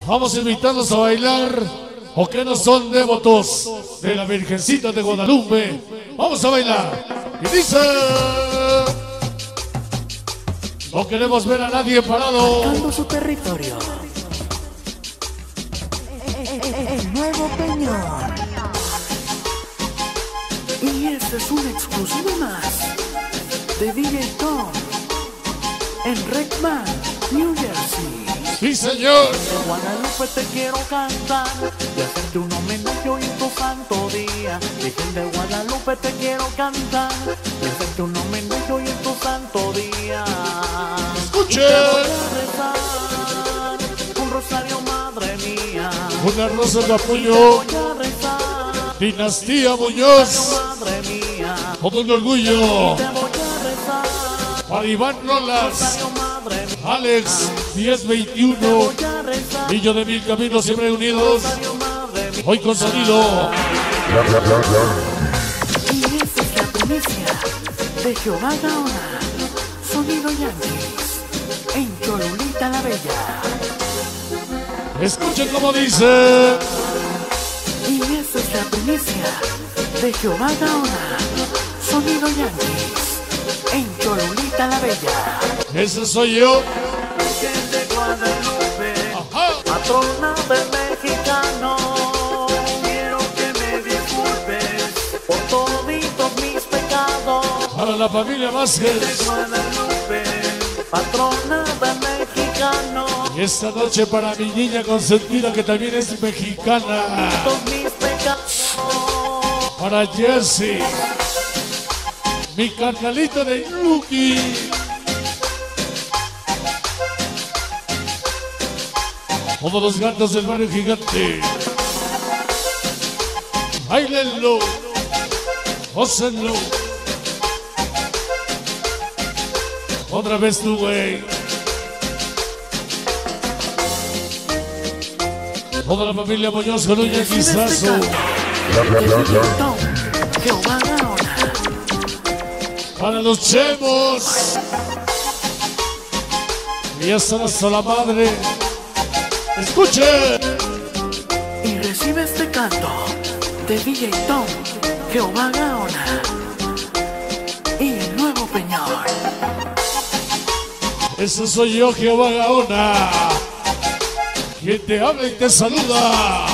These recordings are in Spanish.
Vamos a invitarlos a bailar, o que no son devotos de la Virgencita de Guadalupe. Vamos a bailar. Y dice: no queremos ver a nadie parado. Marcando su territorio. El Nuevo Peñón. Y este es un exclusivo más de DJ Tom en Redman, New Jersey. Sí, señor. De Guadalupe te quiero cantar y hacerte un homenaje hoy en tu santo día. Virgen de Guadalupe te quiero cantar y hacerte un homenaje hoy en tu santo día. Escuche. Y te voy a rezar un rosario, madre mía. Una rosa de Y te apoyo. voy a rezar, Dinastía Muñoz. madre mía. Todo un orgullo. Y te voy a rezar, Para Iván Rolas, rosario, madre mía. Alex Te 1021, voy a rezar, Millo de Mil Caminos siempre unidos. rosario, madre mía. Hoy con sonido. Y esta es la primicia de Jehová Gaona, sonido Yankees, en Cholulita la Bella. Escuchen cómo dice. Y esta es la primicia de Jehová Gaona, sonido Yankees, en Cholulita la Bella. Ese soy yo. Virgen de Guadalupe, Ajá. patrona del mexicano, quiero que me disculpes por toditos mis pecados. Para la familia Vázquez. De Guadalupe, patrona del mexicano, Y esta noche para mi niña consentida que también es mexicana. todos mis pecados. Para Jesse. Mi carnalito de Lucky. Todos los gatos del barrio gigante. Bailenlo. Gócenlo. Otra vez tú, güey. Toda la familia Muñoz con un yaquizazo. Jehová Gaona, Para los chemos. Y hasta la sola madre. Escuche. y recibe este canto de DJ Tom, Jehová Gaona y el Nuevo Peñón. Ese soy yo, Jehová Gaona. Quien te habla y te saluda.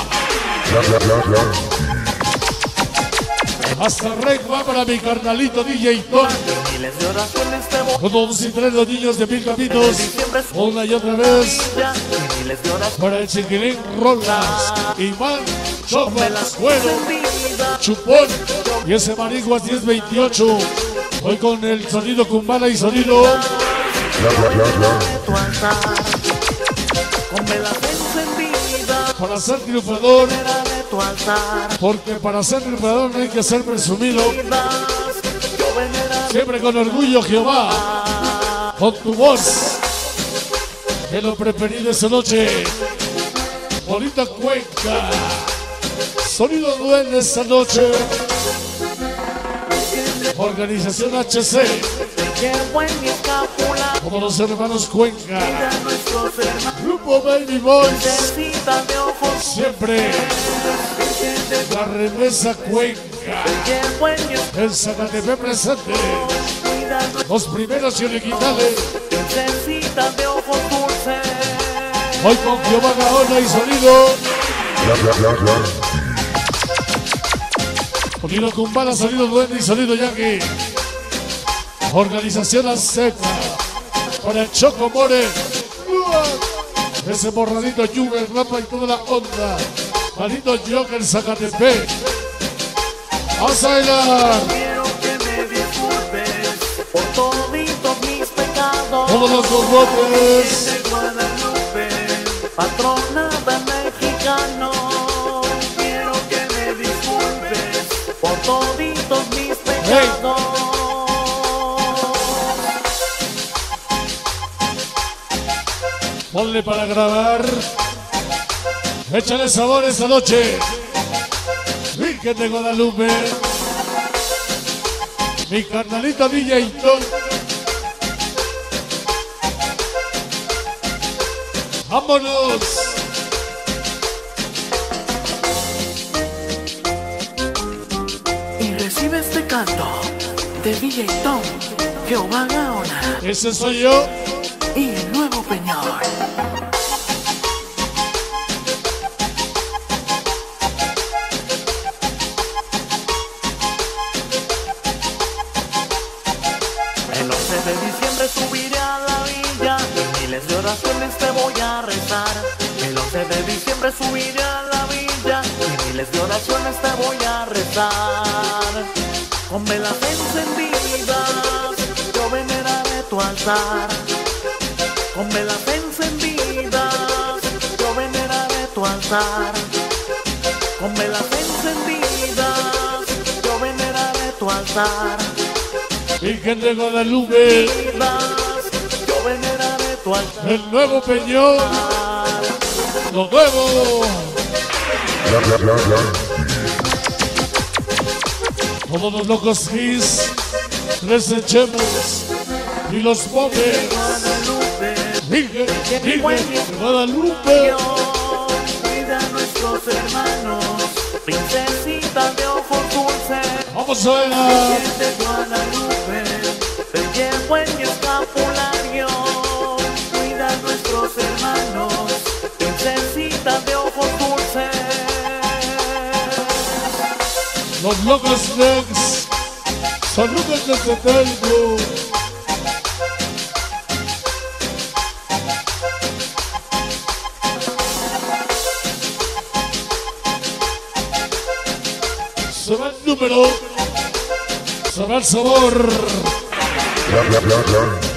Hasta Recua para mi carnalito DJ Tom. Miles de oraciones te voy Con todos y tres los niños de Mil Caminos. diciembre es Una y otra vez. ya, y miles de oraciones Para el chiquilín Rolas. Iván, me Chopas, las Bueno, vida. Chupón. Y ese Mariguas 1028. Hoy con el sonido Kumbala y sonido. De tu altar, con velas encendidas, Para ser triunfador. fuera de tu altar, Porque para ser triunfador no hay que ser presumido. yo veneraré Siempre con orgullo, Jehová. Con tu voz. Que lo preferido esta noche. Bonita Cuenca. Sonido duende esta noche. Organización HC. llevo en mi escápula, Como los hermanos Cuenca. de nuestros hermanos, Grupo Baby Boys. necesita de ojos, Siempre la remesa Cuenca. llevo en mi El Zacatepec presente. escápula, Los primeros y originales. necesita de ojos dulces. Hoy con Jehová Gaona y sonido. Sonido Kumbala, sonido duende y sonido Yankee. Organización Azteca. Para Choco More. Ese borradito Juber, Rapa y toda la onda. Manito Joker Zacatepec. Vamos a bailar. Quiero que me disculpes por toditos mis pecados. Todos los gorrotes. De Guadalupe, patrona del mexicano, quiero que me disculpes por toditos mis pecados. Ponle para grabar. Échale sabor esta noche. Virgen de Guadalupe. Mi carnalito DJ Tom. ¡Vámonos! de DJ Tom, Jehová Gaona Ese soy yo. y el nuevo Peñol. El 11 de diciembre subiré a la villa y miles de oraciones te voy a rezar. El 11 de diciembre subiré a la villa y miles de oraciones te voy a rezar. Con velas encendidas yo veneraré tu altar. Con velas encendidas yo veneraré tu altar. Con velas encendidas yo veneraré tu altar. Virgen de Guadalupe, yo veneraré tu altar. el nuevo Peñol, lo nuevo. Todos los locos hits, les echemos y los pobres. Virgen de Guadalupe, Dios cuida a nuestros hermanos, princesita de ojos dulces. vamos a ver. Virgen de Guadalupe, te llevo en mi escapulario. Cuida a nuestros hermanos, princesita de ojos dulces. Los locos Nex, saludos desde Telco. Se va el número, se va el sabor.